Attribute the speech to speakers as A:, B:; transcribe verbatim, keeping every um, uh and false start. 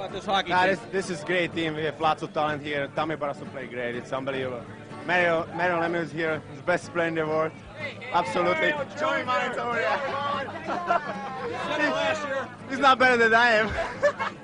A: about this hockey
B: Nah,
A: team?
B: this, this is great team. We have lots of talent here. Tommy Barrasso play great. It's unbelievable. Mario, Mario Lemieux is here. He's the best player in the world. Absolutely. Joey Martin's over there. He's not better than I am.